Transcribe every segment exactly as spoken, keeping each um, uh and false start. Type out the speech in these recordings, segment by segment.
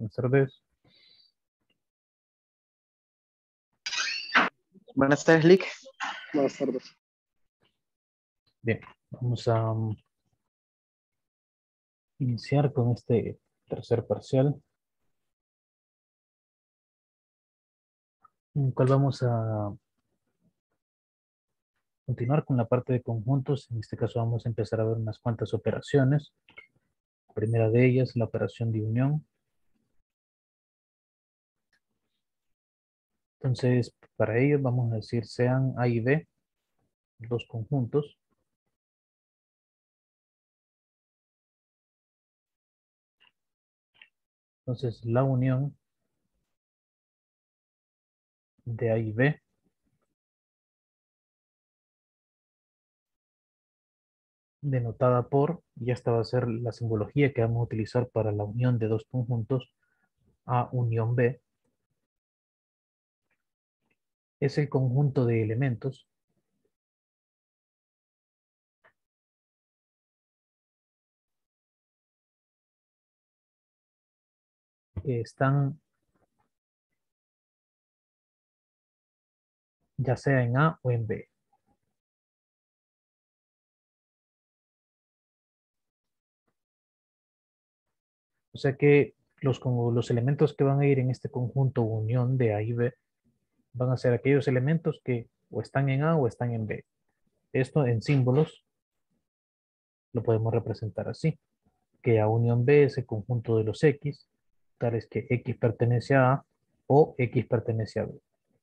Buenas tardes. Buenas tardes, Lick. Buenas tardes. Bien, vamos a um, iniciar con este tercer parcial, en el cual vamos a continuar con la parte de conjuntos. En este caso vamos a empezar a ver unas cuantas operaciones. La primera de ellas, la operación de unión. Entonces, para ello vamos a decir sean A y B dos conjuntos. Entonces, la unión de A y B denotada por, y esta va a ser la simbología que vamos a utilizar para la unión de dos conjuntos, A unión B, es el conjunto de elementos que están ya sea en A o en B. O sea que los, los elementos que van a ir en este conjunto unión de A y B van a ser aquellos elementos que o están en A o están en B. Esto en símbolos lo podemos representar así, que A unión B es el conjunto de los X, tales que X pertenece a A o X pertenece a B.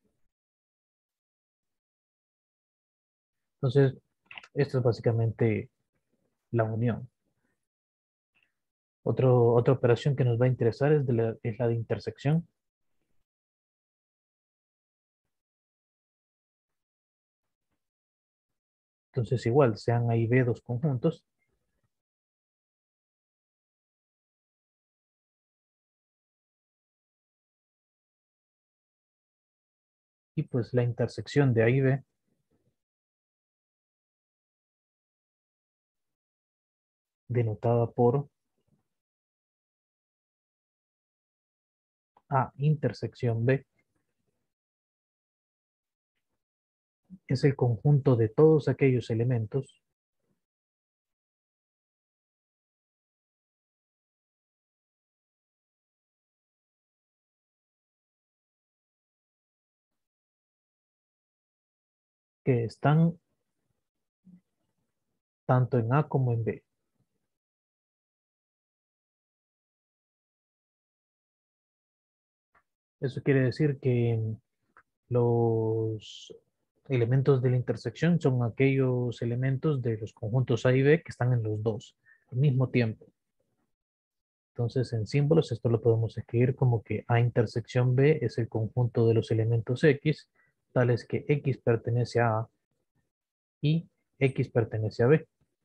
Entonces, esto es básicamente la unión. Otro, otra operación que nos va a interesar es, de la, es la de intersección. Entonces, igual, sean A y B dos conjuntos. Y pues la intersección de A y B denotada por A intersección B es el conjunto de todos aquellos elementos que están tanto en A como en B. Eso quiere decir que los elementos de la intersección son aquellos elementos de los conjuntos A y B que están en los dos al mismo tiempo. Entonces, en símbolos, esto lo podemos escribir como que A intersección B es el conjunto de los elementos X, tales que X pertenece a A y X pertenece a B.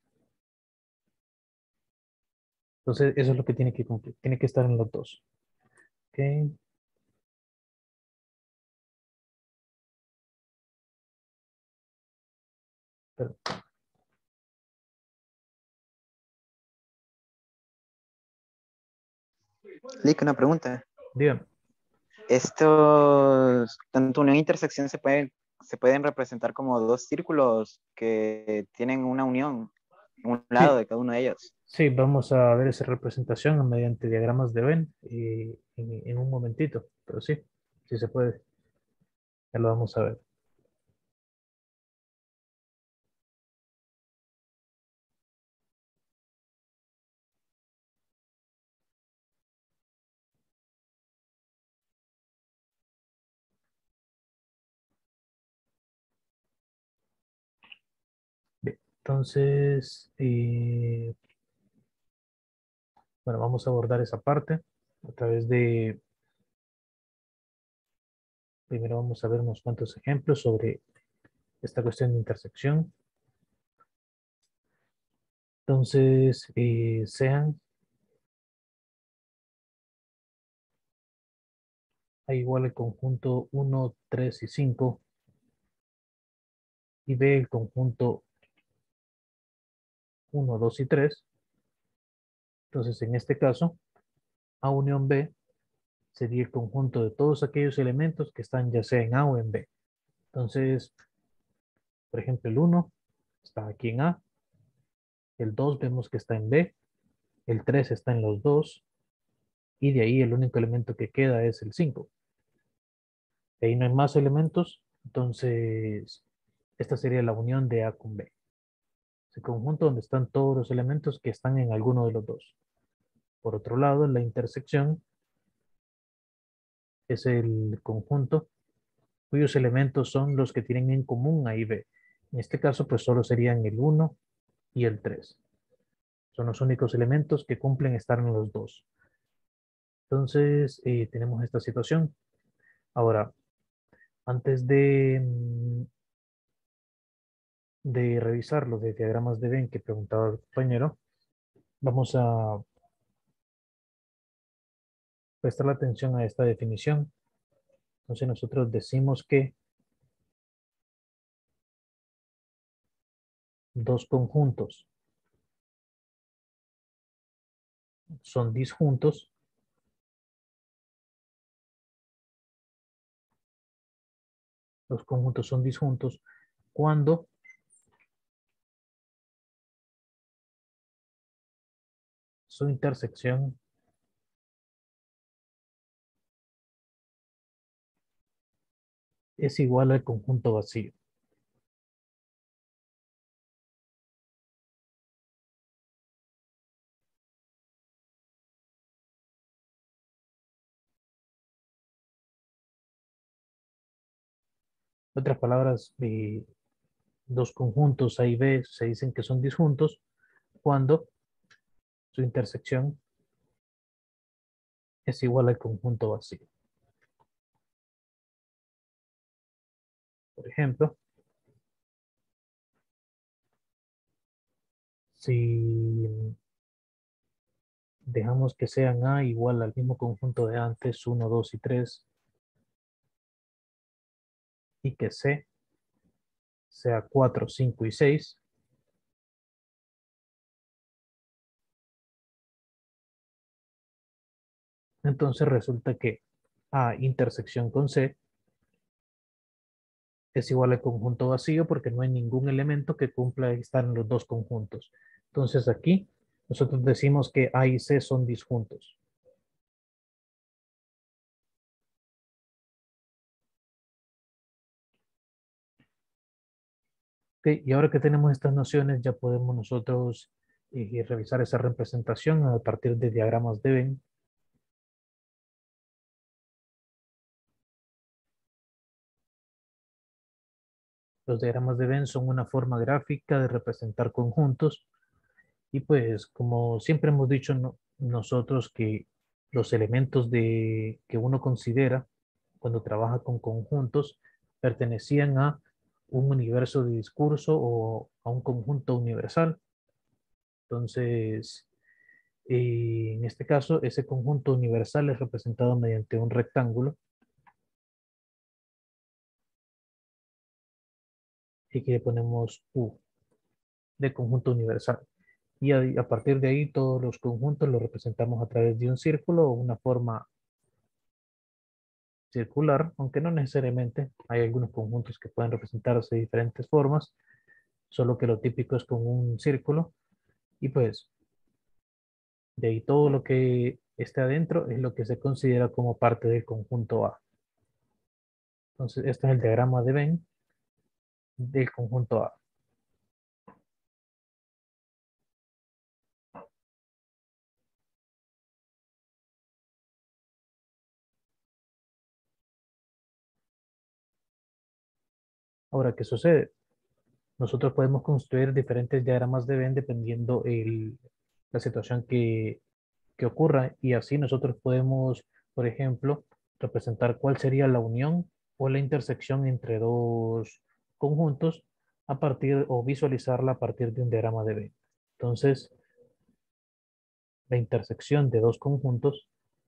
Entonces, eso es lo que tiene que cumplir. Tiene que estar en los dos. Ok. Pero, Lick, una pregunta. dígame. Estos, tanto unión e intersección se pueden, se pueden representar como dos círculos que tienen una unión, un lado Sí, de cada uno de ellos. sí, vamos a ver esa representación mediante diagramas de Venn eh, en, en un momentito. Pero sí, sí se puede. Ya lo vamos a ver. Bien, entonces, eh, bueno, vamos a abordar esa parte a través de, primero vamos a ver unos cuantos ejemplos sobre esta cuestión de intersección. Entonces, eh, sean A igual al conjunto uno, tres y cinco y B el conjunto uno, dos y tres. Entonces, en este caso, A unión B sería el conjunto de todos aquellos elementos que están ya sea en A o en B. Entonces, por ejemplo, el uno está aquí en A, el dos vemos que está en B, el tres está en los dos, y de ahí el único elemento que queda es el cinco. De ahí no hay más elementos, entonces esta sería la unión de A con B. Ese conjunto donde están todos los elementos que están en alguno de los dos. Por otro lado, la intersección es el conjunto cuyos elementos son los que tienen en común A y B. En este caso, pues solo serían el uno y el tres. Son los únicos elementos que cumplen estar en los dos. Entonces, eh, tenemos esta situación. Ahora, antes de, mm, de revisar los de diagramas de Venn que preguntaba el compañero, vamos a prestar la atención a esta definición. Entonces, nosotros decimos que dos conjuntos son disjuntos los conjuntos son disjuntos cuando su intersección es igual al conjunto vacío. En otras palabras, eh, dos conjuntos A y B se dicen que son disjuntos cuando su intersección es igual al conjunto vacío. Por ejemplo, si dejamos que sean A igual al mismo conjunto de antes, uno, dos y tres, y que C sea cuatro, cinco y seis, entonces resulta que A intersección con C es igual al conjunto vacío porque no hay ningún elemento que cumpla estar en los dos conjuntos. Entonces aquí nosotros decimos que A y C son disjuntos. Ok, y ahora que tenemos estas nociones ya podemos nosotros eh, revisar esa representación a partir de diagramas de Venn. Los diagramas de Venn son una forma gráfica de representar conjuntos y pues como siempre hemos dicho no- nosotros que los elementos de, que uno considera cuando trabaja con conjuntos pertenecían a un universo de discurso o a un conjunto universal. Entonces, eh, en este caso, ese conjunto universal es representado mediante un rectángulo y aquí le ponemos U de conjunto universal. Y a, a partir de ahí todos los conjuntos los representamos a través de un círculo o una forma circular, aunque no necesariamente. Hay algunos conjuntos que pueden representarse de diferentes formas, solo que lo típico es con un círculo. Y pues de ahí todo lo que esté adentro es lo que se considera como parte del conjunto A. Entonces, este es el diagrama de Venn del conjunto A. Ahora, ¿qué sucede? Nosotros podemos construir diferentes diagramas de Venn dependiendo el, la situación que, que ocurra y así nosotros podemos, por ejemplo, representar cuál sería la unión o la intersección entre dos conjuntos a partir o visualizarla a partir de un diagrama de Venn. Entonces, la intersección de dos conjuntos,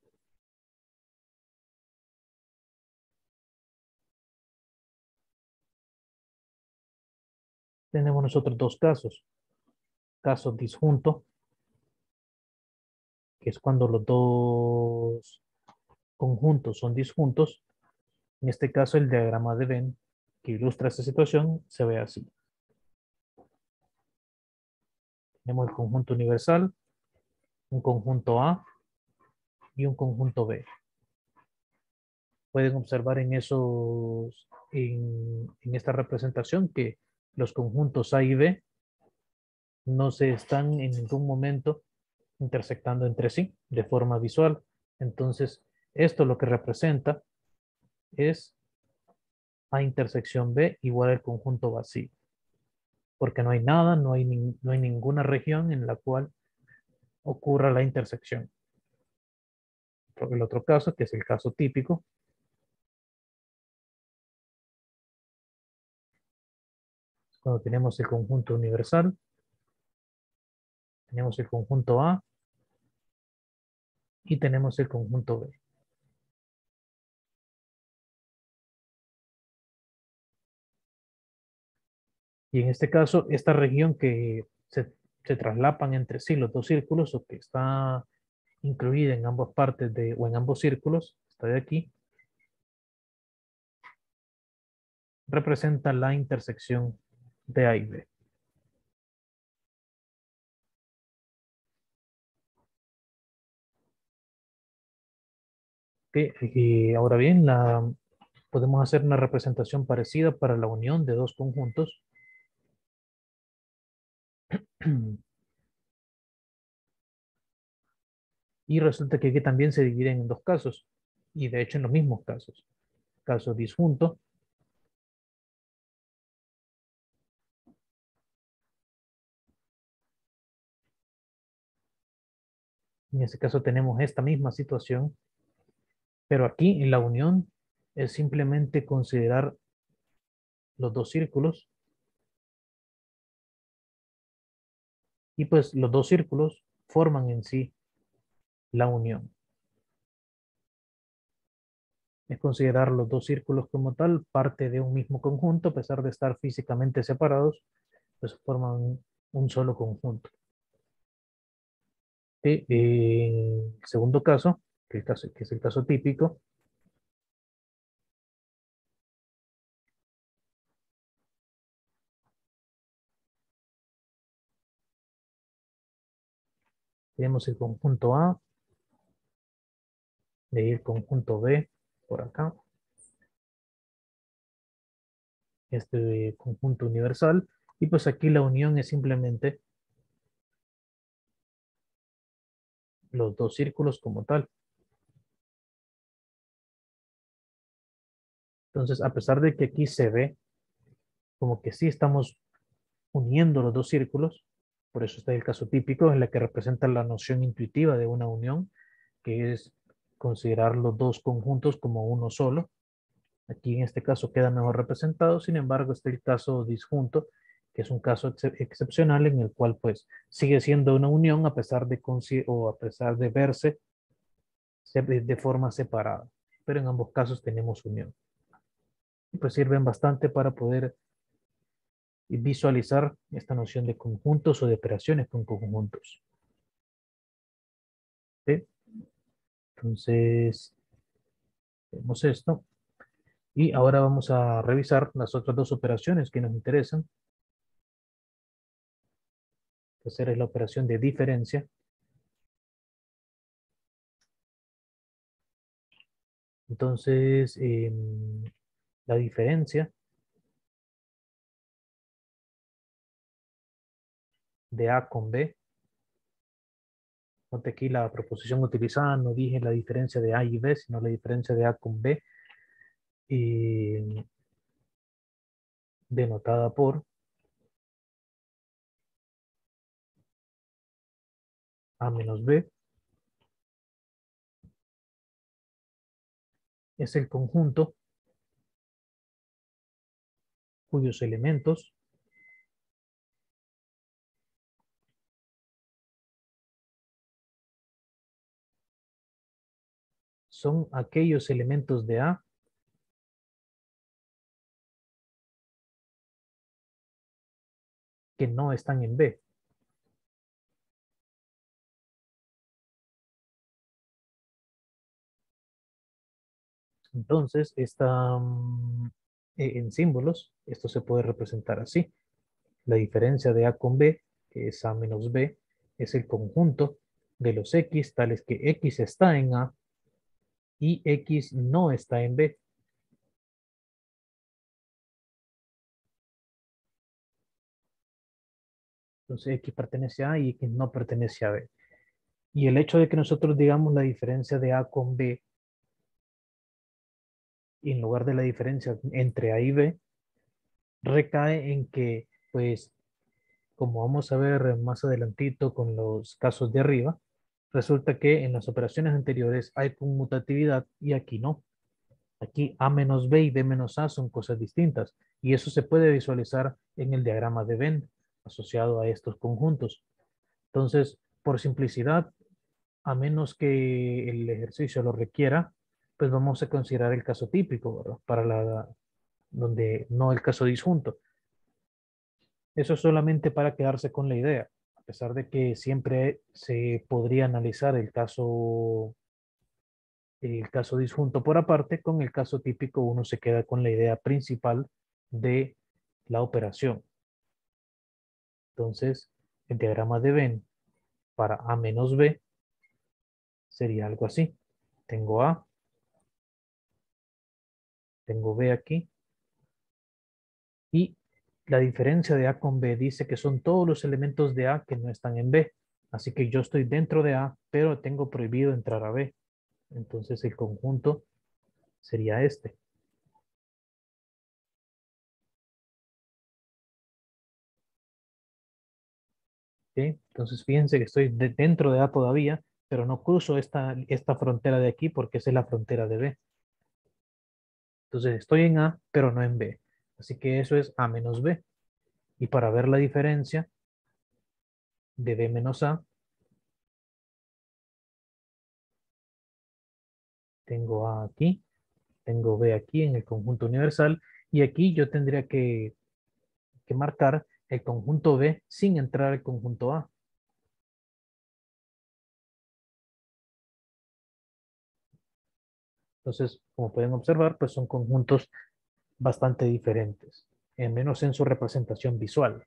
tenemos nosotros dos casos. Caso disjunto, que es cuando los dos conjuntos son disjuntos, en este caso el diagrama de Venn que ilustra esta situación se ve así. Tenemos el conjunto universal, un conjunto A y un conjunto B. Pueden observar en esos, en, en esta representación que los conjuntos A y B no se están en ningún momento intersectando entre sí de forma visual. Entonces, esto lo que representa es A intersección B igual al conjunto vacío, porque no hay nada, no hay, ni- no hay ninguna región en la cual ocurra la intersección. El otro caso, que es el caso típico, cuando tenemos el conjunto universal, tenemos el conjunto A y tenemos el conjunto B. Y en este caso, esta región que se, se traslapan entre sí los dos círculos o que está incluida en ambas partes de, o en ambos círculos, está de aquí, representa la intersección de A y B. Ok, y ahora bien, la, podemos hacer una representación parecida para la unión de dos conjuntos. Y resulta que aquí también se dividen en dos casos, y de hecho en los mismos casos. Caso disjunto, en este caso tenemos esta misma situación, pero aquí en la unión es simplemente considerar los dos círculos, y pues los dos círculos forman en sí la unión. Es considerar los dos círculos como tal parte de un mismo conjunto, a pesar de estar físicamente separados, pues forman un solo conjunto. Y, eh, el segundo caso, que, el caso, que es el caso típico, tenemos el conjunto A, de ahí el conjunto B por acá, este conjunto universal, y pues aquí la unión es simplemente los dos círculos como tal. Entonces, a pesar de que aquí se ve como que sí estamos uniendo los dos círculos, por eso está el caso típico en la que representa la noción intuitiva de una unión, que es considerar los dos conjuntos como uno solo. Aquí en este caso queda mejor representado, sin embargo está el caso disjunto, que es un caso ex excepcional en el cual pues sigue siendo una unión a pesar de, o a pesar de verse de forma separada, pero en ambos casos tenemos unión. Y pues sirven bastante para poder visualizar esta noción de conjuntos o de operaciones con conjuntos. ¿Sí? Entonces, vemos esto. Y ahora vamos a revisar las otras dos operaciones que nos interesan. La tercera es la operación de diferencia. Entonces, eh, la diferencia de A con B. Note aquí la proposición utilizada, no dije la diferencia de A y B, sino la diferencia de A con B, eh, denotada por A menos B. Es el conjunto cuyos elementos son aquellos elementos de A que no están en B. Entonces, esta, mm, eh, en símbolos, esto se puede representar así. La diferencia de A con B, que es A menos B, es el conjunto de los X, tales que X está en A y X no está en B. Entonces X pertenece a A y X no pertenece a B. Y el hecho de que nosotros digamos la diferencia de A con B, en lugar de la diferencia entre A y B, recae en que, pues, como vamos a ver más adelantito con los casos de arriba, resulta que en las operaciones anteriores hay conmutatividad y aquí no. Aquí A menos B y B menos A son cosas distintas y eso se puede visualizar en el diagrama de Venn asociado a estos conjuntos. Entonces, por simplicidad, a menos que el ejercicio lo requiera, pues vamos a considerar el caso típico, ¿verdad? Para la, donde no el caso disjunto. Eso es solamente para quedarse con la idea, a pesar de que siempre se podría analizar el caso, el caso disjunto por aparte, con el caso típico uno se queda con la idea principal de la operación. Entonces, el diagrama de Venn para A menos B sería algo así. Tengo A, tengo B aquí, y la diferencia de A con B dice que son todos los elementos de A que no están en B. Así que yo estoy dentro de A, pero tengo prohibido entrar a B. Entonces el conjunto sería este. ¿Sí? Entonces fíjense que estoy de- dentro de A todavía, pero no cruzo esta, esta frontera de aquí porque esa es la frontera de B. Entonces estoy en A, pero no en B. Así que eso es A menos B. Y para ver la diferencia de B menos A, tengo A aquí, tengo B aquí en el conjunto universal, y aquí yo tendría que, que marcar el conjunto B sin entrar al conjunto A. Entonces, como pueden observar, pues son conjuntos bastante diferentes, en menos en su representación visual.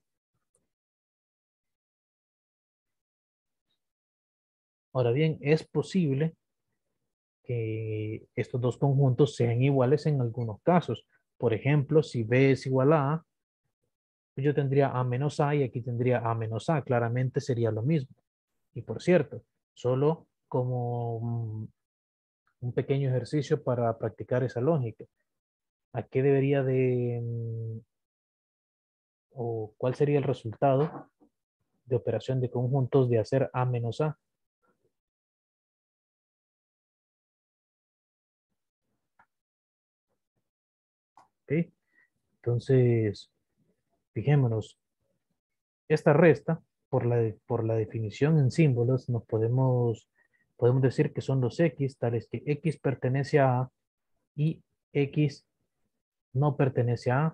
Ahora bien, es posible que estos dos conjuntos sean iguales en algunos casos. Por ejemplo, si B es igual a A, pues yo tendría A menos A y aquí tendría A menos A. Claramente sería lo mismo. Y por cierto, solo como mm, un pequeño ejercicio para practicar esa lógica. ¿A qué debería de, mm, o cuál sería el resultado de operación de conjuntos de hacer A menos A? ¿Ok? Entonces, fijémonos, esta resta, por la, de- por la definición en símbolos, nos podemos, podemos decir que son los X, tales que X pertenece a A y X no pertenece a A.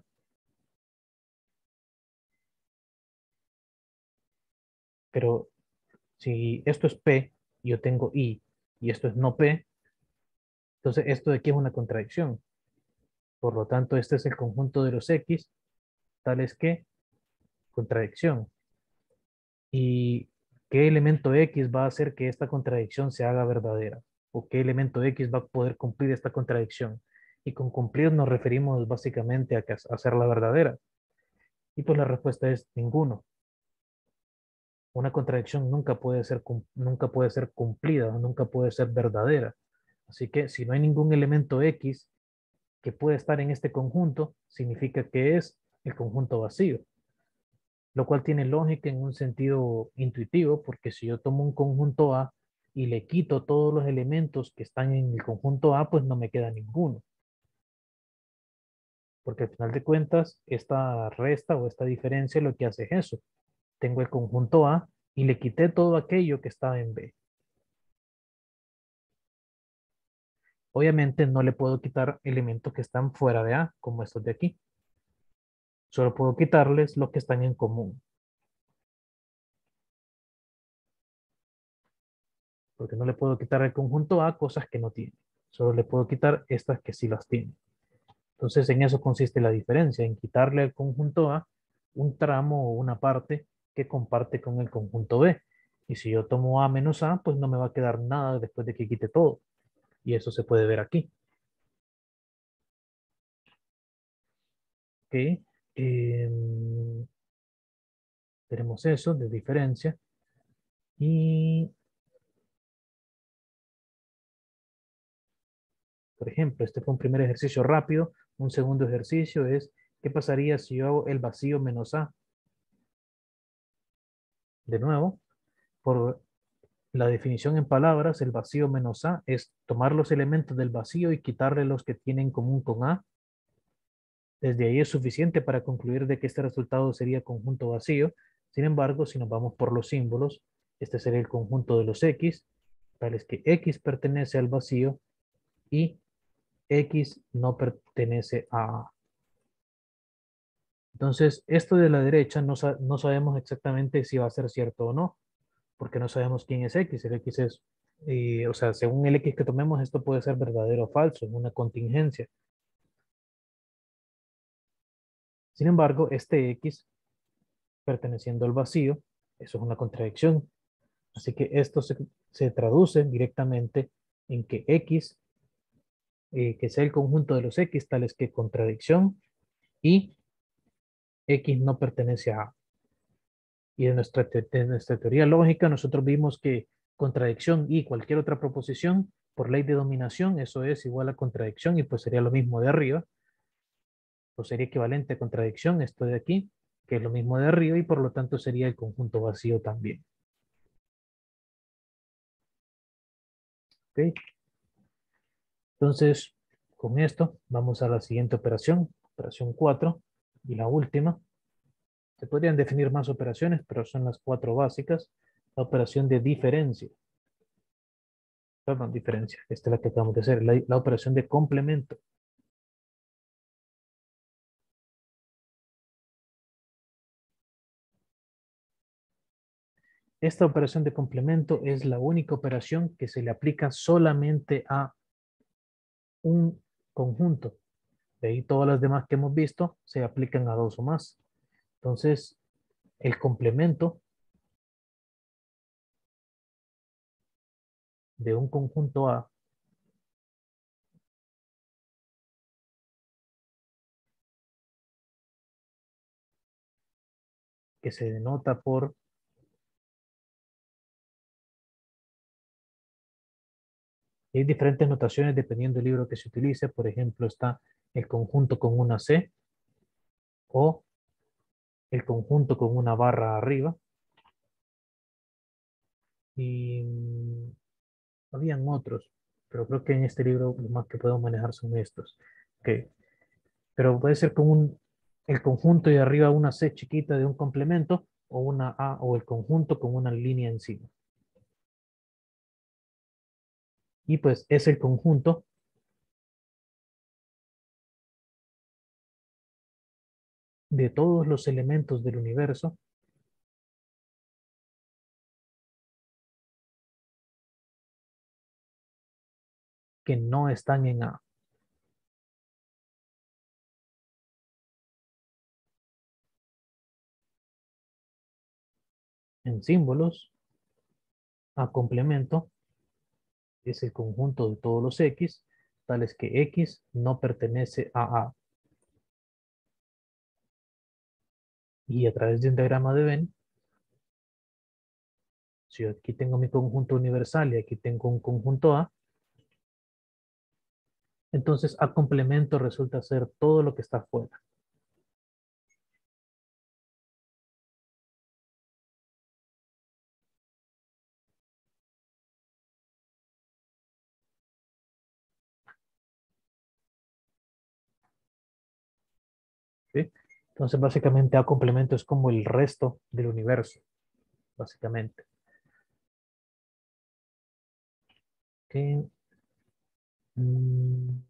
Pero si esto es P, y yo tengo I, y esto es no P, entonces esto de aquí es una contradicción. Por lo tanto, este es el conjunto de los X, tales que contradicción. ¿Y qué elemento X va a hacer que esta contradicción se haga verdadera? ¿O qué elemento X va a poder cumplir esta contradicción? Y con cumplir nos referimos básicamente a que- a hacerla verdadera. Y pues la respuesta es ninguno. Una contradicción nunca puede ser, cum- nunca puede ser cumplida, nunca puede ser verdadera. Así que si no hay ningún elemento X que puede estar en este conjunto, significa que es el conjunto vacío, lo cual tiene lógica en un sentido intuitivo, porque si yo tomo un conjunto A y le quito todos los elementos que están en el conjunto A, pues no me queda ninguno, porque al final de cuentas, esta resta o esta diferencia lo que hace es eso. Tengo el conjunto A y le quité todo aquello que estaba en B. Obviamente no le puedo quitar elementos que están fuera de A, como estos de aquí. Solo puedo quitarles los que están en común, porque no le puedo quitar el conjunto A cosas que no tiene. Solo le puedo quitar estas que sí las tiene. Entonces, en eso consiste la diferencia, en quitarle al conjunto A un tramo o una parte que comparte con el conjunto B. Y si yo tomo A menos A, pues no me va a quedar nada después de que quite todo. Y eso se puede ver aquí. ¿Ok? Em, tenemos eso de diferencia. Y, por ejemplo, este fue un primer ejercicio rápido. Un segundo ejercicio es, ¿qué pasaría si yo hago el vacío menos A? De nuevo, por la definición en palabras, el vacío menos A es tomar los elementos del vacío y quitarle los que tienen en común con A. Desde ahí es suficiente para concluir de que este resultado sería conjunto vacío. Sin embargo, si nos vamos por los símbolos, este sería el conjunto de los X, tales que X pertenece al vacío y X no pertenece a A. Entonces, esto de la derecha no, sa- no sabemos exactamente si va a ser cierto o no, porque no sabemos quién es X. El X es, eh, o sea, según el X que tomemos, esto puede ser verdadero o falso, una contingencia. Sin embargo, este X perteneciendo al vacío, eso es una contradicción. Así que esto se, se traduce directamente en que X, eh, que sea el conjunto de los X, tales que contradicción y X no pertenece a A. Y de nuestra, te- de nuestra teoría lógica, nosotros vimos que contradicción y cualquier otra proposición, por ley de dominación, eso es igual a contradicción y pues sería lo mismo de arriba, o sería equivalente a contradicción, esto de aquí, que es lo mismo de arriba y por lo tanto sería el conjunto vacío también. ¿Ok? Entonces, con esto vamos a la siguiente operación, operación cuatro, y la última. Se podrían definir más operaciones, pero son las cuatro básicas. La operación de diferencia. Perdón, diferencia. Esta es la que acabamos de hacer. La, la operación de complemento. Esta operación de complemento es la única operación que se le aplica solamente a un conjunto. De ahí todas las demás que hemos visto se aplican a dos o más. Entonces, el complemento de un conjunto A que se denota por, hay diferentes notaciones dependiendo del libro que se utilice. Por ejemplo, está el conjunto con una C o el conjunto con una barra arriba. Y mm, habían otros, pero creo que en este libro lo más que podemos manejar son estos. Okay. Pero puede ser con un, el conjunto y arriba una C chiquita de un complemento o una A o el conjunto con una línea encima. Y pues es el conjunto de todos los elementos del universo que no están en A. En símbolos, A complemento es el conjunto de todos los X, tales que X no pertenece a A. Y a través de un diagrama de Venn, si yo aquí tengo mi conjunto universal y aquí tengo un conjunto A, entonces A complemento resulta ser todo lo que está afuera. ¿Sí? Entonces básicamente A complemento es como el resto del universo, básicamente. ¿Ok? Mm,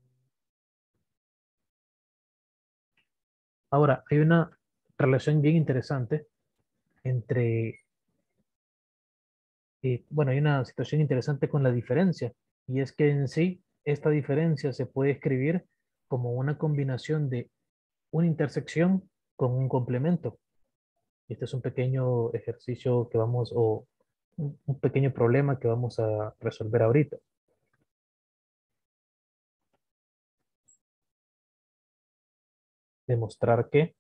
Ahora, hay una relación bien interesante entre, eh, bueno, hay una situación interesante con la diferencia, y es que en sí esta diferencia se puede escribir como una combinación de una intersección con un complemento. Este es un pequeño ejercicio que vamos, o un un pequeño problema que vamos a resolver ahorita. Demostrar que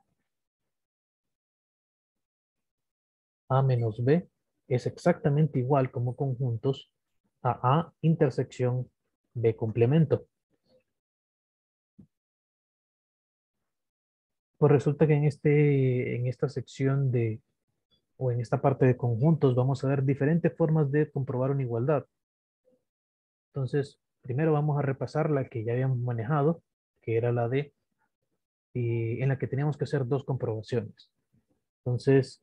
A menos B es exactamente igual como conjuntos a A intersección B complemento. Pues resulta que en, este, en esta sección de, o en esta parte de conjuntos, vamos a ver diferentes formas de comprobar una igualdad. Entonces, primero vamos a repasar la que ya habíamos manejado, que era la de, eh, en la que teníamos que hacer dos comprobaciones. Entonces,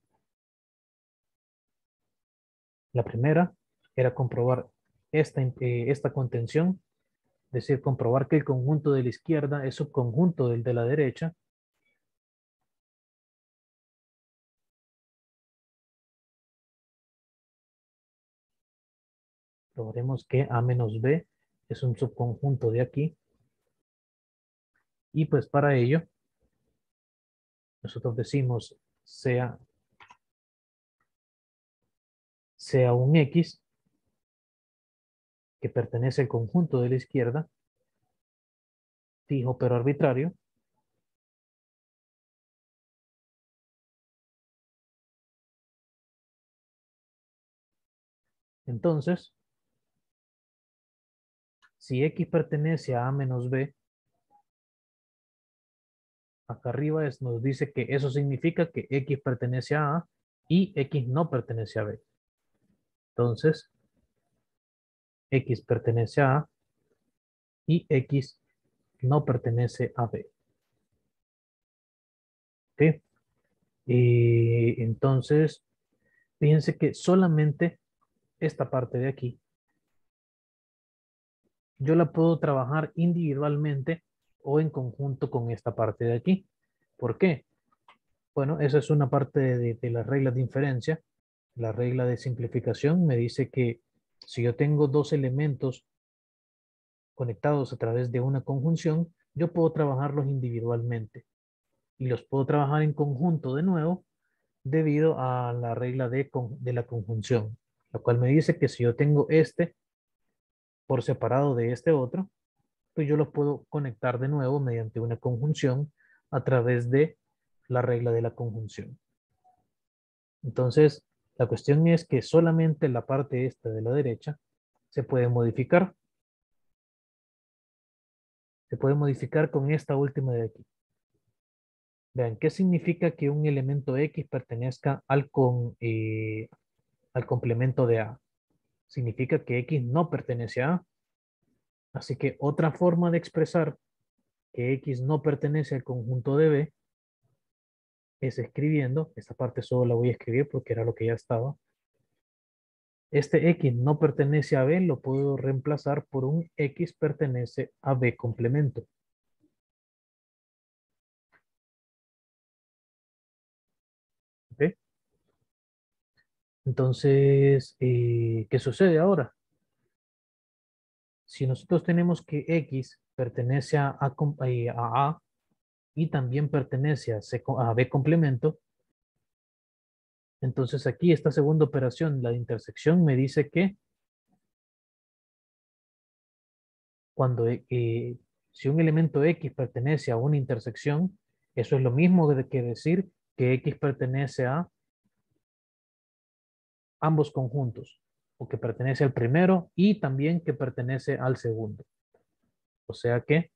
la primera era comprobar esta, eh, esta contención, es decir, comprobar que el conjunto de la izquierda es subconjunto del de la derecha. Probaremos que A menos B es un subconjunto de aquí. Y pues para ello, nosotros decimos sea, sea un X que pertenece al conjunto de la izquierda, fijo pero arbitrario. Entonces, si X pertenece a A menos B, acá arriba es, nos dice que eso significa que X pertenece a A y X no pertenece a B. Entonces, X pertenece a A y X no pertenece a B. ¿Ok? Y entonces, fíjense que solamente esta parte de aquí, yo la puedo trabajar individualmente o en conjunto con esta parte de aquí. ¿Por qué? Bueno, esa es una parte de, de las reglas de inferencia. La regla de simplificación me dice que si yo tengo dos elementos conectados a través de una conjunción, yo puedo trabajarlos individualmente y los puedo trabajar en conjunto de nuevo debido a la regla de, de la conjunción, la cual me dice que si yo tengo este por separado de este otro, pues yo los puedo conectar de nuevo mediante una conjunción a través de la regla de la conjunción. Entonces, la cuestión es que solamente la parte esta de la derecha se puede modificar. Se puede modificar con esta última de aquí. Vean, ¿qué significa que un elemento X pertenezca al, con, eh, al complemento de A? Significa que X no pertenece a A. Así que otra forma de expresar que X no pertenece al conjunto de B es escribiendo, esta parte solo la voy a escribir porque era lo que ya estaba. Este X no pertenece a B, lo puedo reemplazar por un X pertenece a B complemento. ¿Ok? Entonces, eh, ¿qué sucede ahora? Si nosotros tenemos que X pertenece a A, a, a, A y también pertenece a, C, a B complemento, entonces aquí esta segunda operación, la de intersección, me dice que cuando eh, si un elemento X pertenece a una intersección, eso es lo mismo de que decir que X pertenece a ambos conjuntos, o que pertenece al primero y también que pertenece al segundo. O sea que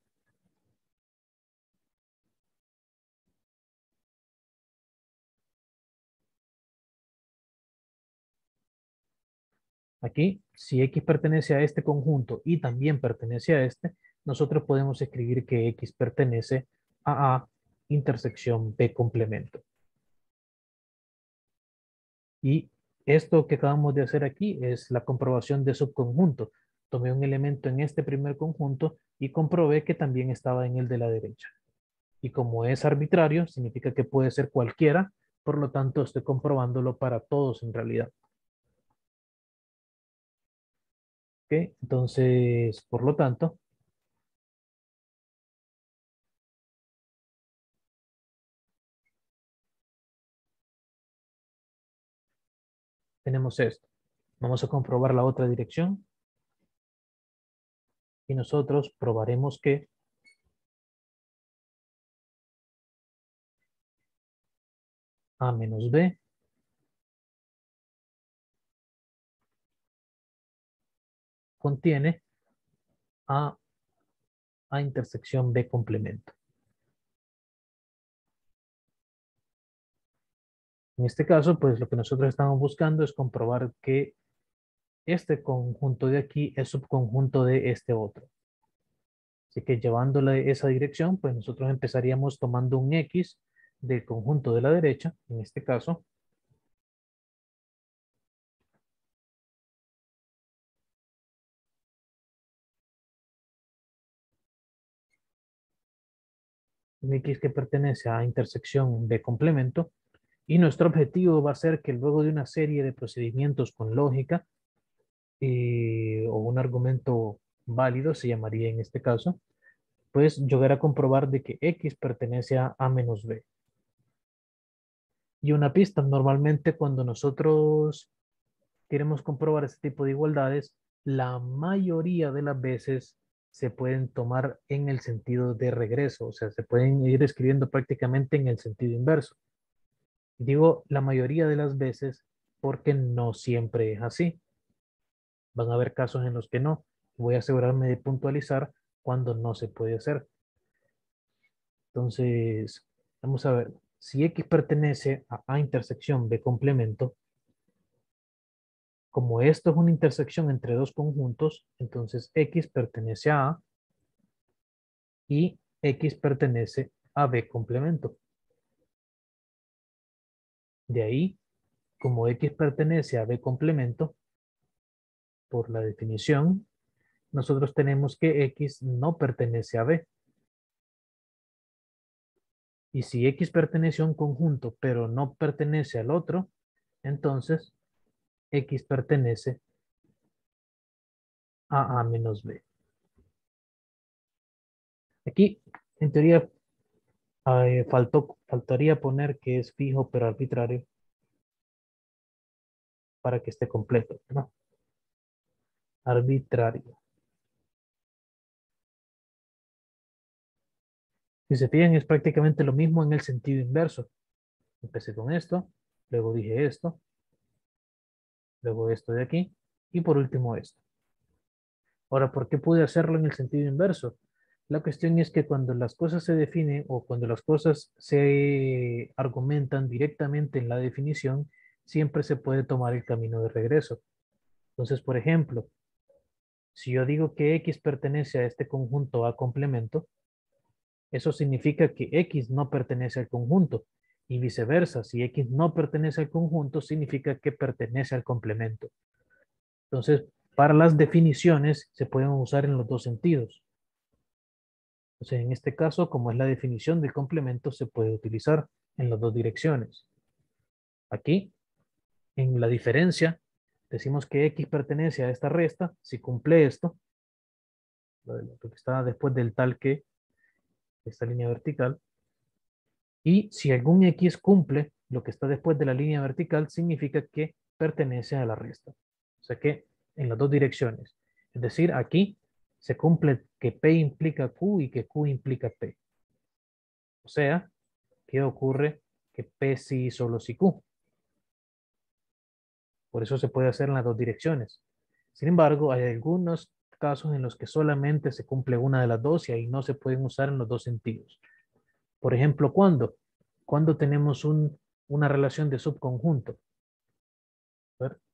aquí, si X pertenece a este conjunto y también pertenece a este, nosotros podemos escribir que X pertenece a A intersección B complemento. Y esto que acabamos de hacer aquí es la comprobación de subconjunto. Tomé un elemento en este primer conjunto y comprobé que también estaba en el de la derecha. Y como es arbitrario, significa que puede ser cualquiera, por lo tanto estoy comprobándolo para todos en realidad. ¿Ok? Entonces, por lo tanto, tenemos esto. Vamos a comprobar la otra dirección y nosotros probaremos que A menos B contiene A, A intersección B complemento. En este caso, pues lo que nosotros estamos buscando es comprobar que este conjunto de aquí es subconjunto de este otro. Así que llevándole esa dirección, pues nosotros empezaríamos tomando un X del conjunto de la derecha, en este caso, un X que pertenece a intersección de complemento, y nuestro objetivo va a ser que luego de una serie de procedimientos con lógica eh, o un argumento válido, se llamaría en este caso, pues llegar a comprobar de que X pertenece a A menos B. Y una pista, normalmente cuando nosotros queremos comprobar este tipo de igualdades, la mayoría de las veces se pueden tomar en el sentido de regreso, o sea, se pueden ir escribiendo prácticamente en el sentido inverso. Digo la mayoría de las veces porque no siempre es así. Van a haber casos en los que no. Voy a asegurarme de puntualizar cuando no se puede hacer. Entonces, vamos a ver. Si X pertenece a A intersección B complemento, como esto es una intersección entre dos conjuntos, entonces X pertenece a A y X pertenece a B complemento. De ahí, como X pertenece a B complemento, por la definición, nosotros tenemos que X no pertenece a B. Y si X pertenece a un conjunto, pero no pertenece al otro, entonces X pertenece a A menos B. Aquí, en teoría, eh, faltó, faltaría poner que es fijo pero arbitrario para que esté completo, ¿no? Arbitrario. Si se fijan, es prácticamente lo mismo en el sentido inverso. Empecé con esto, luego dije esto, luego esto de aquí, y por último esto. Ahora, ¿por qué pude hacerlo en el sentido inverso? La cuestión es que cuando las cosas se definen o cuando las cosas se argumentan directamente en la definición, siempre se puede tomar el camino de regreso. Entonces, por ejemplo, si yo digo que X pertenece a este conjunto A complemento, eso significa que X no pertenece al conjunto. Y viceversa, si X no pertenece al conjunto, significa que pertenece al complemento. Entonces, para las definiciones se pueden usar en los dos sentidos. Entonces, en este caso, como es la definición del complemento, se puede utilizar en las dos direcciones. Aquí, en la diferencia, decimos que X pertenece a esta resta, si cumple esto, lo que está después del tal que, esta línea vertical, y si algún X cumple lo que está después de la línea vertical, significa que pertenece a la resta. O sea que en las dos direcciones. Es decir, aquí se cumple que P implica Q y que Q implica P. O sea, ¿qué ocurre? Que P sí solo si Q. Por eso se puede hacer en las dos direcciones. Sin embargo, hay algunos casos en los que solamente se cumple una de las dos y ahí no se pueden usar en los dos sentidos. Por ejemplo, ¿cuándo? Cuando tenemos un, una relación de subconjunto. A ver,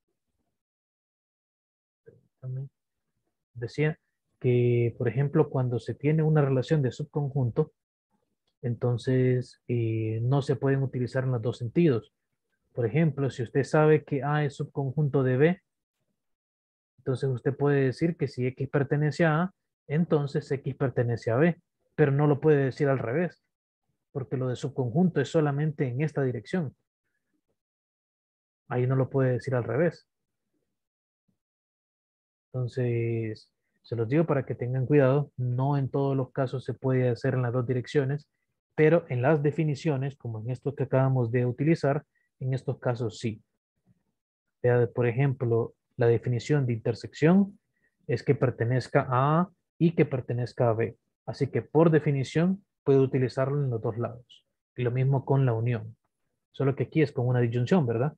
también decía que, por ejemplo, cuando se tiene una relación de subconjunto, entonces eh, no se pueden utilizar en los dos sentidos. Por ejemplo, si usted sabe que A es subconjunto de B, entonces usted puede decir que si X pertenece a A, entonces X pertenece a B, pero no lo puede decir al revés, porque lo de subconjunto es solamente en esta dirección. Ahí no lo puede decir al revés. Entonces, se los digo para que tengan cuidado. No en todos los casos se puede hacer en las dos direcciones, pero en las definiciones, como en esto que acabamos de utilizar, en estos casos sí. Vea, por ejemplo, la definición de intersección es que pertenezca a A y que pertenezca a B. Así que por definición puede utilizarlo en los dos lados. Y lo mismo con la unión. Solo que aquí es con una disyunción, ¿verdad?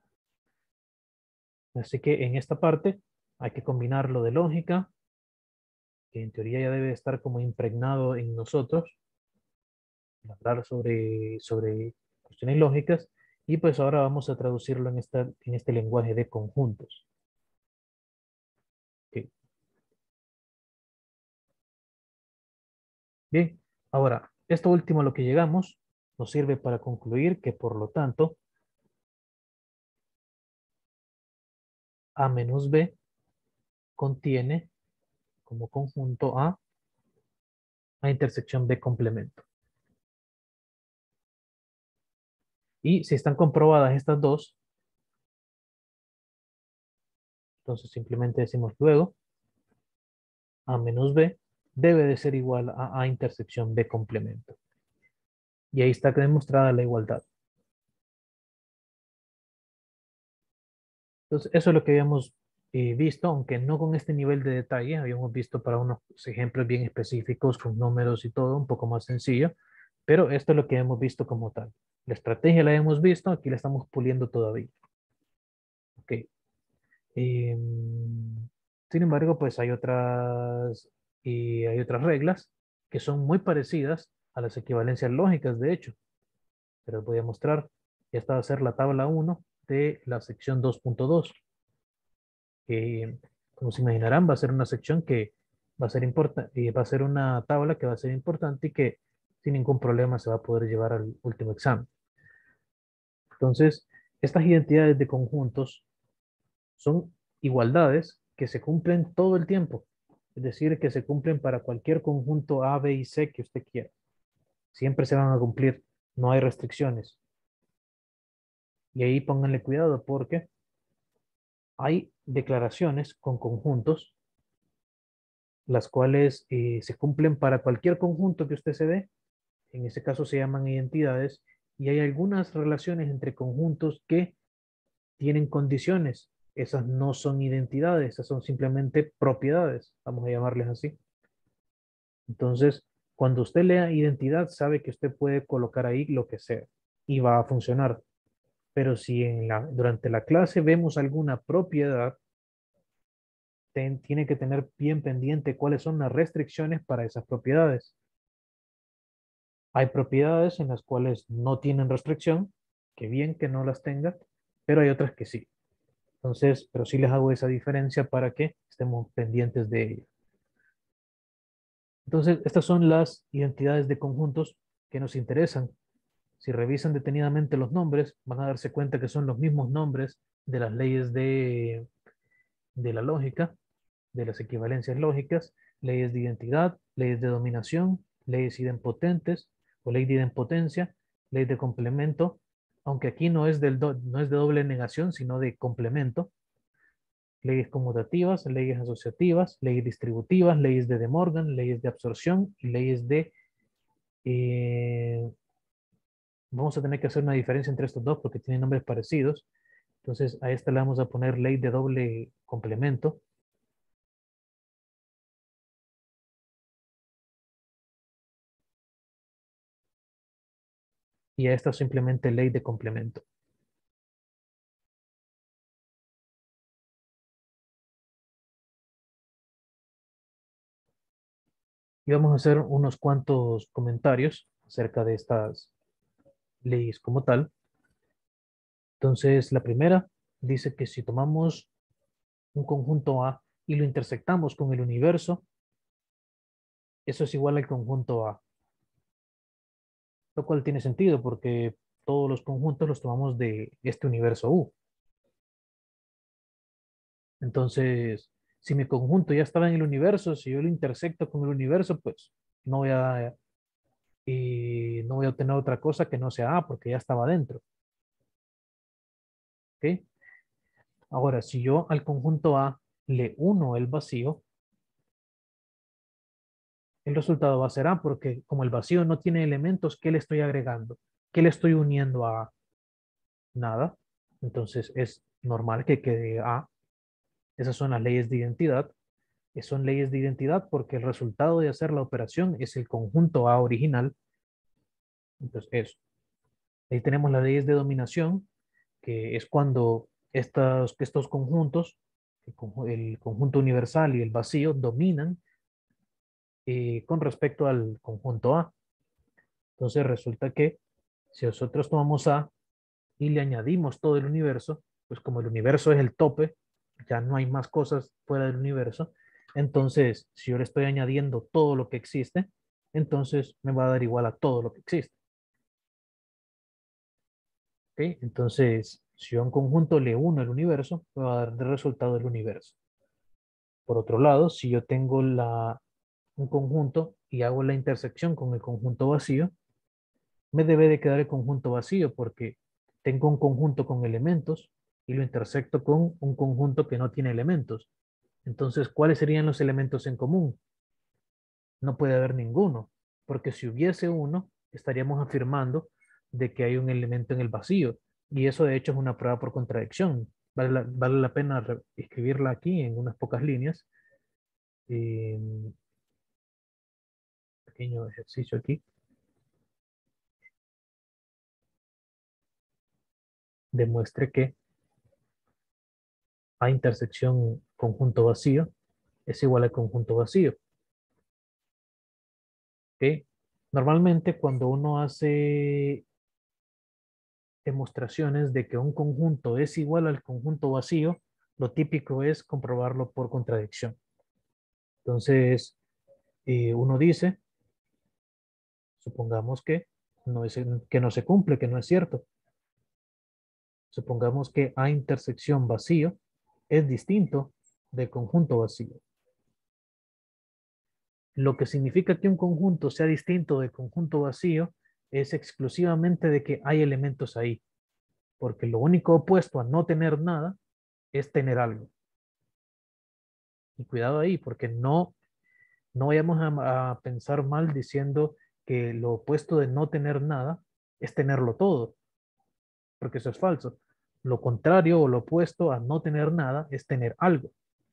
Así que en esta parte hay que combinar lo de lógica, que en teoría ya debe estar como impregnado en nosotros, hablar sobre, sobre cuestiones lógicas, y pues ahora vamos a traducirlo en, esta, en este lenguaje de conjuntos. Ok. Bien, ahora, esto último a lo que llegamos nos sirve para concluir que por lo tanto A menos B contiene como conjunto A a intersección B complemento. Y si están comprobadas estas dos, entonces simplemente decimos luego A menos B debe de ser igual a A intersección B complemento. Y ahí está demostrada la igualdad. Entonces, eso es lo que habíamos eh, visto, aunque no con este nivel de detalle. Habíamos visto para unos ejemplos bien específicos, con números y todo, un poco más sencillo. Pero esto es lo que hemos visto como tal. La estrategia la hemos visto, aquí la estamos puliendo todavía. Ok. Eh, sin embargo, pues hay otras, y hay otras reglas que son muy parecidas a las equivalencias lógicas, de hecho. Pero voy a mostrar. Esta va a ser la tabla uno de la sección dos punto dos. Que, como se imaginarán, va a ser una sección que va a ser importante, va a ser una tabla que va a ser importante y que sin ningún problema se va a poder llevar al último examen. Entonces, estas identidades de conjuntos son igualdades que se cumplen todo el tiempo. Es decir, que se cumplen para cualquier conjunto A, B y C que usted quiera. Siempre se van a cumplir, no hay restricciones. Y ahí pónganle cuidado porque hay declaraciones con conjuntos, las cuales eh, se cumplen para cualquier conjunto que usted se dé. En ese caso se llaman identidades. Y hay algunas relaciones entre conjuntos que tienen condiciones. Esas no son identidades, esas son simplemente propiedades, vamos a llamarles así. Entonces, cuando usted lea identidad, sabe que usted puede colocar ahí lo que sea y va a funcionar. Pero si en la, durante la clase vemos alguna propiedad, ten, tiene que tener bien pendiente cuáles son las restricciones para esas propiedades. Hay propiedades en las cuales no tienen restricción, que bien que no las tenga, pero hay otras que sí. Entonces, pero sí les hago esa diferencia para que estemos pendientes de ello. Entonces, estas son las identidades de conjuntos que nos interesan. Si revisan detenidamente los nombres, van a darse cuenta que son los mismos nombres de las leyes de, de la lógica, de las equivalencias lógicas, leyes de identidad, leyes de dominación, leyes idempotentes o ley de idempotencia, ley de complemento, aunque aquí no es, del do, no es de doble negación, sino de complemento, leyes conmutativas, leyes asociativas, leyes distributivas, leyes de De Morgan, leyes de absorción y leyes de... Eh, vamos a tener que hacer una diferencia entre estos dos porque tienen nombres parecidos. Entonces a esta le vamos a poner ley de doble complemento. Y a esta simplemente ley de complemento. Y vamos a hacer unos cuantos comentarios acerca de estas leyes como tal. Entonces, la primera dice que si tomamos un conjunto A y lo intersectamos con el universo, eso es igual al conjunto A. Lo cual tiene sentido porque todos los conjuntos los tomamos de este universo U. Entonces, si mi conjunto ya estaba en el universo, si yo lo intersecto con el universo, pues no voy a, eh, no voy a obtener otra cosa que no sea A porque ya estaba dentro. ¿Ok? Ahora, si yo al conjunto A le uno el vacío, el resultado va a ser A, porque como el vacío no tiene elementos, ¿qué le estoy agregando? ¿Qué le estoy uniendo a A? Nada. Entonces es normal que quede A. Esas son las leyes de identidad. Son leyes de identidad porque el resultado de hacer la operación es el conjunto A original. Entonces eso. Ahí tenemos las leyes de dominación, que es cuando estos, estos conjuntos, el, conju- el conjunto universal y el vacío, dominan eh, con respecto al conjunto A. Entonces resulta que si nosotros tomamos A y le añadimos todo el universo, pues como el universo es el tope, ya no hay más cosas fuera del universo, entonces si yo le estoy añadiendo todo lo que existe, entonces me va a dar igual a todo lo que existe. ¿Ok? Entonces, si yo a un conjunto le uno el universo, me va a dar de resultado el universo. Por otro lado, si yo tengo la, un conjunto y hago la intersección con el conjunto vacío, me debe de quedar el conjunto vacío porque tengo un conjunto con elementos y lo intersecto con un conjunto que no tiene elementos. Entonces, ¿cuáles serían los elementos en común? No puede haber ninguno, porque si hubiese uno, estaríamos afirmando de que hay un elemento en el vacío. Y eso de hecho es una prueba por contradicción. Vale la, vale la pena re- escribirla aquí en unas pocas líneas. Eh, pequeño ejercicio aquí. Demuestre que A intersección conjunto vacío es igual al conjunto vacío. ¿Ok? Normalmente cuando uno hace demostraciones de que un conjunto es igual al conjunto vacío, lo típico es comprobarlo por contradicción. Entonces, eh, uno dice, supongamos que no, es, que no se cumple, que no es cierto. Supongamos que A intersección vacío es distinto del conjunto vacío. Lo que significa que un conjunto sea distinto del conjunto vacío es exclusivamente de que hay elementos ahí, porque lo único opuesto a no tener nada es tener algo. Y cuidado ahí, porque no, no vayamos a, a pensar mal diciendo que lo opuesto de no tener nada es tenerlo todo, porque eso es falso. Lo contrario o lo opuesto a no tener nada es tener algo.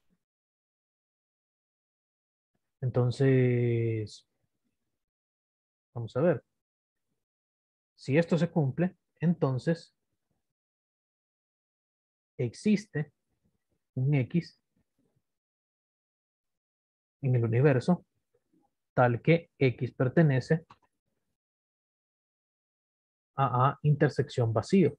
Entonces, vamos a ver. Si esto se cumple, entonces existe un X en el universo tal que X pertenece a A intersección vacío.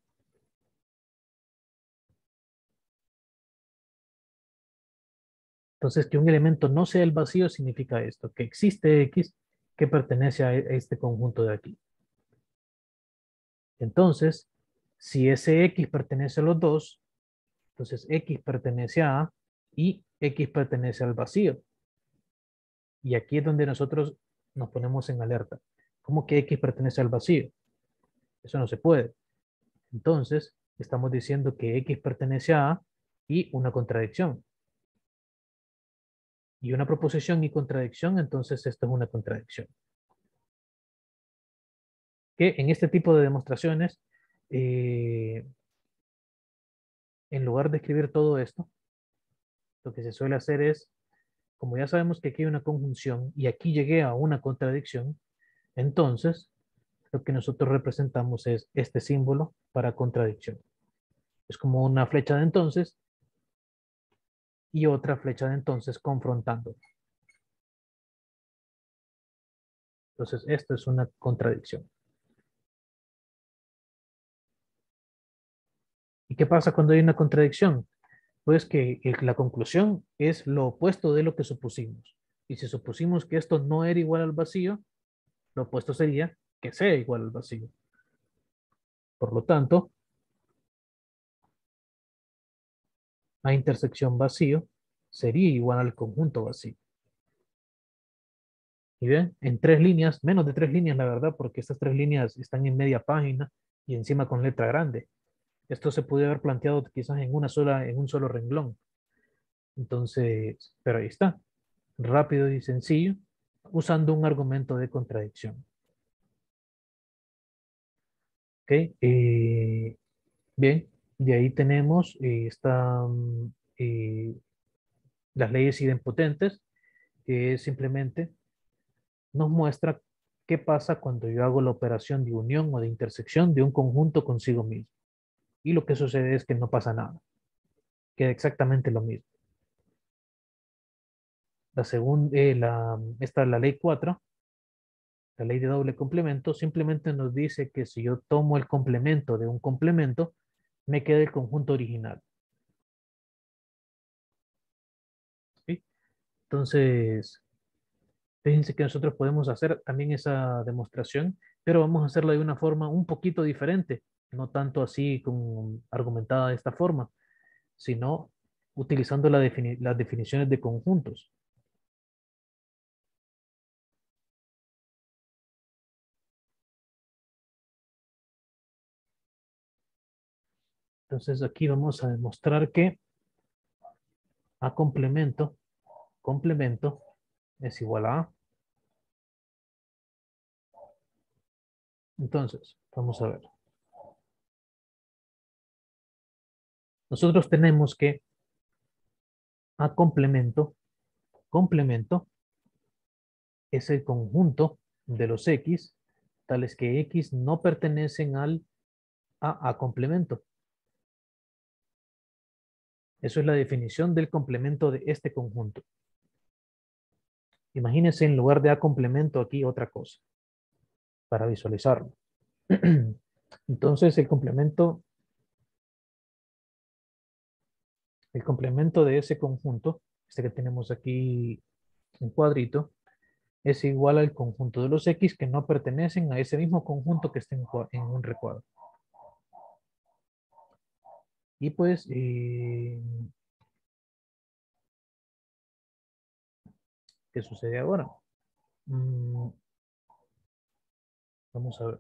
Entonces, que un elemento no sea el vacío significa esto, que existe X que pertenece a este conjunto de aquí. Entonces, si ese X pertenece a los dos, entonces X pertenece a A y X pertenece al vacío. Y aquí es donde nosotros nos ponemos en alerta. ¿Cómo que X pertenece al vacío? Eso no se puede. Entonces, estamos diciendo que X pertenece a A y una contradicción. Y una proposición y contradicción, entonces esto es una contradicción. Que en este tipo de demostraciones, eh, en lugar de escribir todo esto, lo que se suele hacer es, como ya sabemos que aquí hay una conjunción y aquí llegué a una contradicción, entonces lo que nosotros representamos es este símbolo para contradicción. Es como una flecha de entonces y otra flecha de entonces confrontando. Entonces, esto es una contradicción. ¿Y qué pasa cuando hay una contradicción? Pues que la conclusión es lo opuesto de lo que supusimos. Y si supusimos que esto no era igual al vacío, lo opuesto sería que sea igual al vacío. Por lo tanto, A intersección vacío sería igual al conjunto vacío. Y ven, en tres líneas, menos de tres líneas, la verdad, porque estas tres líneas están en media página y encima con letra grande. Esto se puede haber planteado quizás en una sola, en un solo renglón. Entonces, pero ahí está, rápido y sencillo, usando un argumento de contradicción. ¿Ok? Eh, bien, de ahí tenemos eh, esta, mm, eh, las leyes idempotentes, que simplemente nos muestra qué pasa cuando yo hago la operación de unión o de intersección de un conjunto consigo mismo. Y lo que sucede es que no pasa nada, queda exactamente lo mismo. La segunda, eh, la, esta es la ley cuatro, la ley de doble complemento, simplemente nos dice que si yo tomo el complemento de un complemento, me queda el conjunto original. ¿Sí? Entonces, fíjense que nosotros podemos hacer también esa demostración, pero vamos a hacerla de una forma un poquito diferente, no tanto así como argumentada de esta forma, sino utilizando la defini- las definiciones de conjuntos. Entonces aquí vamos a demostrar que A complemento, complemento es igual a A. Entonces, vamos a ver. Nosotros tenemos que A complemento, complemento es el conjunto de los X, tales que X no pertenecen al A A complemento. Eso es la definición del complemento de este conjunto. Imagínense en lugar de A complemento aquí otra cosa, para visualizarlo. Entonces el complemento, el complemento de ese conjunto, este que tenemos aquí en cuadrito, es igual al conjunto de los X que no pertenecen a ese mismo conjunto que está en, en un recuadro. Y pues, eh, ¿qué sucede ahora? Mm, vamos a ver.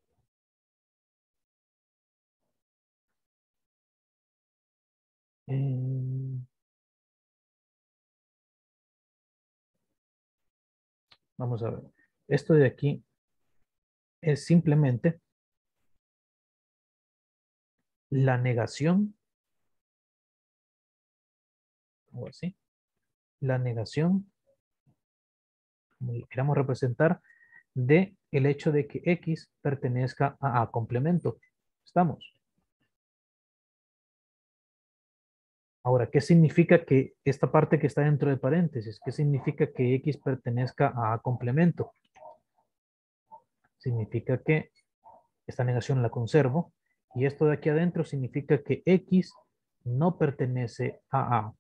Eh, vamos a ver. Esto de aquí es simplemente la negación, o así, la negación, como lo queramos representar, de el hecho de que X pertenezca a A complemento. ¿Estamos? Ahora, ¿qué significa que esta parte que está dentro de paréntesis? ¿Qué significa que X pertenezca a A complemento? Significa que esta negación la conservo y esto de aquí adentro significa que X no pertenece a A.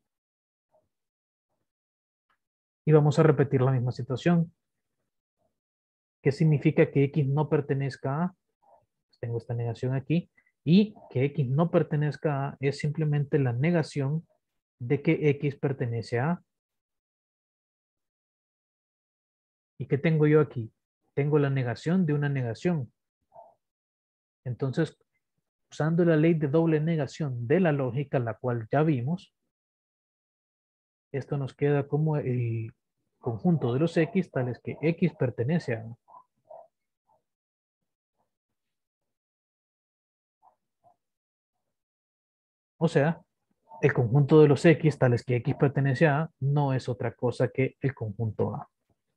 Y vamos a repetir la misma situación. ¿Qué significa que X no pertenezca a A? Pues tengo esta negación aquí y que X no pertenezca a A es simplemente la negación de que X pertenece a A. ¿Y qué tengo yo aquí? Tengo la negación de una negación. Entonces, usando la ley de doble negación de la lógica, la cual ya vimos, esto nos queda como el conjunto de los X, tales que X pertenece a. O sea, el conjunto de los X, tales que X pertenece a, no es otra cosa que el conjunto A.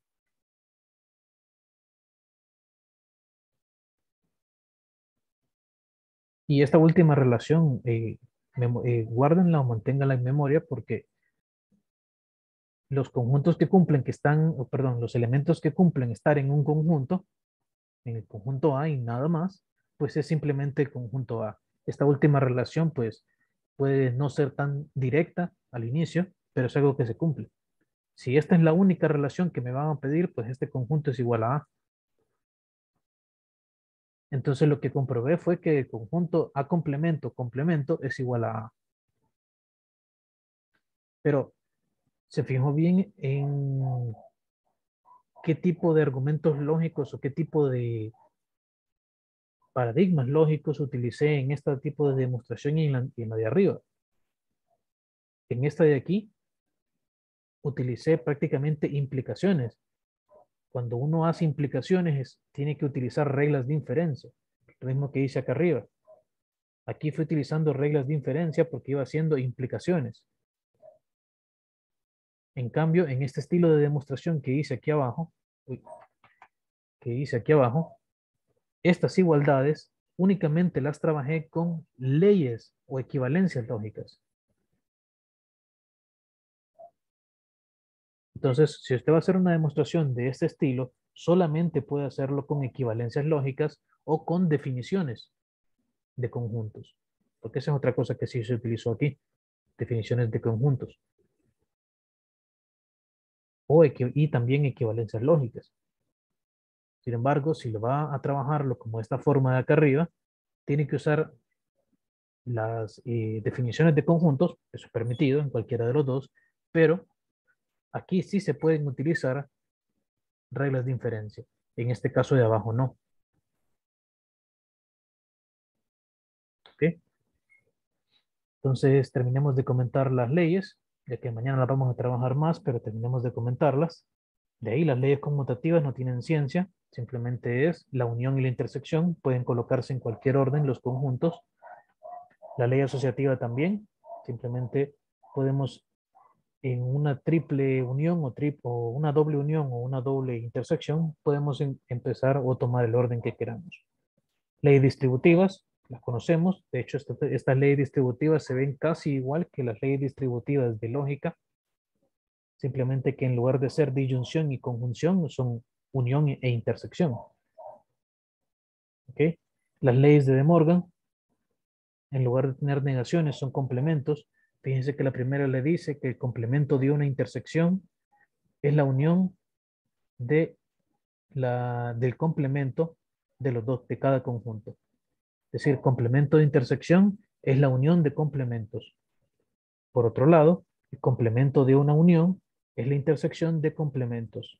Y esta última relación, eh, eh, guárdenla o manténganla en memoria porque los conjuntos que cumplen, que están, o perdón, los elementos que cumplen estar en un conjunto, en el conjunto A y nada más, pues es simplemente el conjunto A. Esta última relación, pues, puede no ser tan directa al inicio, pero es algo que se cumple. Si esta es la única relación que me van a pedir, pues este conjunto es igual a A. Entonces lo que comprobé fue que el conjunto A complemento, complemento es igual a A. Pero se fijó bien en qué tipo de argumentos lógicos o qué tipo de paradigmas lógicos utilicé en este tipo de demostración y en la, y en la de arriba. en esta de aquí, utilicé prácticamente implicaciones. Cuando uno hace implicaciones, es- tiene que utilizar reglas de inferencia. Lo mismo que hice acá arriba. Aquí fui utilizando reglas de inferencia porque iba haciendo implicaciones. En cambio, en este estilo de demostración que hice aquí abajo, uy, que hice aquí abajo, estas igualdades únicamente las trabajé con leyes o equivalencias lógicas. Entonces, si usted va a hacer una demostración de este estilo, solamente puede hacerlo con equivalencias lógicas o con definiciones de conjuntos. Porque esa es otra cosa que sí se utilizó aquí, definiciones de conjuntos. O equi- y también equivalencias lógicas. Sin embargo, si lo va a trabajarlo como esta forma de acá arriba, tiene que usar las eh, definiciones de conjuntos, eso es permitido en cualquiera de los dos, pero aquí sí se pueden utilizar reglas de inferencia. En este caso de abajo no. ¿Ok? Entonces terminemos de comentar las leyes, ya que mañana las vamos a trabajar más, pero terminemos de comentarlas. De ahí las leyes conmutativas no tienen ciencia, simplemente es la unión y la intersección, pueden colocarse en cualquier orden los conjuntos. La ley asociativa también, simplemente podemos en una triple unión o, tri o una doble unión o una doble intersección, podemos em empezar o tomar el orden que queramos. Leyes distributivas, las conocemos, de hecho esta, estas leyes distributivas se ven casi igual que las leyes distributivas de lógica, simplemente que en lugar de ser disyunción y conjunción son unión e intersección. ¿Okay? Las leyes de De Morgan, en lugar de tener negaciones, son complementos. Fíjense que la primera le dice que el complemento de una intersección es la unión de la, del complemento de los dos, de cada conjunto. Es decir, complemento de intersección es la unión de complementos. Por otro lado, el complemento de una unión es la intersección de complementos.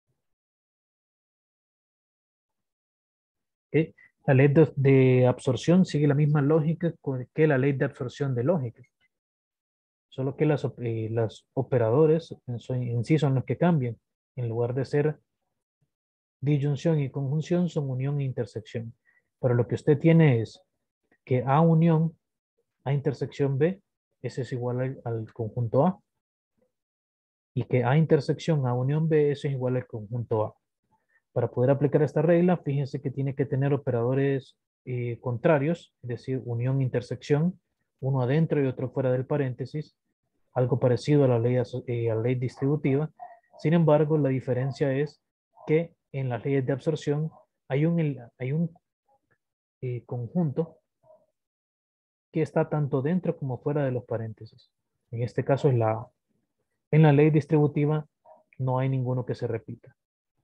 ¿Okay? La ley de, de absorción sigue la misma lógica que la ley de absorción de lógica. Solo que las, eh, las operadores en, en sí son los que cambian. En lugar de ser disyunción y conjunción, son unión e intersección. Pero lo que usted tiene es que A unión, A intersección B, ese es igual al, al conjunto A. Y que A intersección A unión B, eso es igual al conjunto A. Para poder aplicar esta regla, fíjense que tiene que tener operadores eh, contrarios, es decir, unión e intersección, uno adentro y otro fuera del paréntesis, algo parecido a la ley, eh, a la ley distributiva. Sin embargo, la diferencia es que en las leyes de absorción hay un, hay un eh, conjunto que está tanto dentro como fuera de los paréntesis. En este caso es la A. En la ley distributiva no hay ninguno que se repita.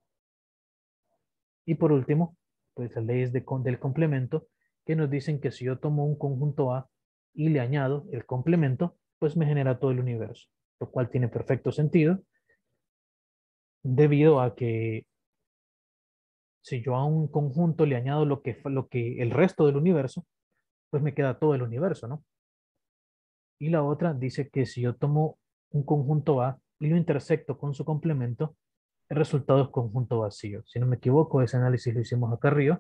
Y por último, pues las leyes de, del complemento que nos dicen que si yo tomo un conjunto A y le añado el complemento, pues me genera todo el universo, lo cual tiene perfecto sentido debido a que si yo a un conjunto le añado lo que, lo que el resto del universo, pues me queda todo el universo, ¿no? Y la otra dice que si yo tomo un conjunto A y lo intersecto con su complemento, el resultado es conjunto vacío. Si no me equivoco, ese análisis lo hicimos acá arriba.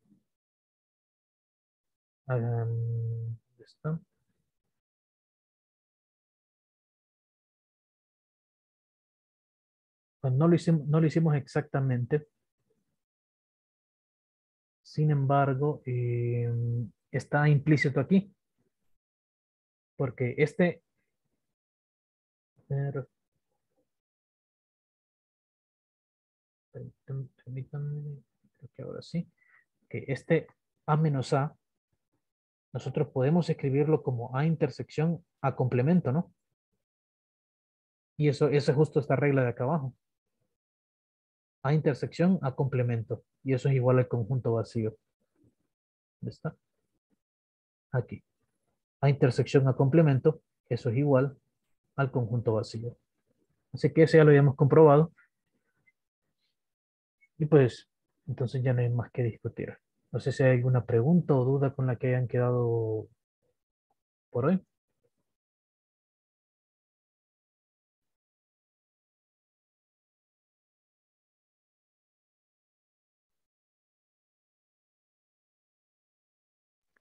Um, ¿está? Pues no lo hicimos, no lo hicimos exactamente. Sin embargo, eh, está implícito aquí. Porque este... Permítanme, creo que ahora sí. Que este A menos A, nosotros podemos escribirlo como A intersección A complemento, ¿no? Y eso, eso es justo esta regla de acá abajo. A intersección A complemento. Y eso es igual al conjunto vacío. ¿Dónde está? Aquí. A intersección A complemento, eso es igual al conjunto vacío. Así que ese ya lo habíamos comprobado. Y pues, entonces ya no hay más que discutir. No sé si hay alguna pregunta o duda con la que hayan quedado por hoy.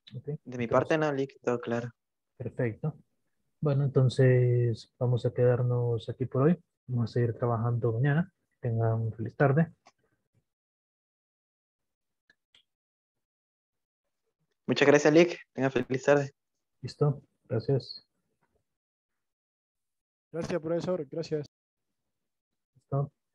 Ok, De mi parte entonces, no, Lick, todo claro. perfecto. Bueno, entonces vamos a quedarnos aquí por hoy. Vamos a seguir trabajando mañana. Tengan una feliz tarde. Muchas gracias, Lick. Tenga feliz tarde. ¿Listo? Gracias. Gracias, profesor. Gracias. ¿Listo?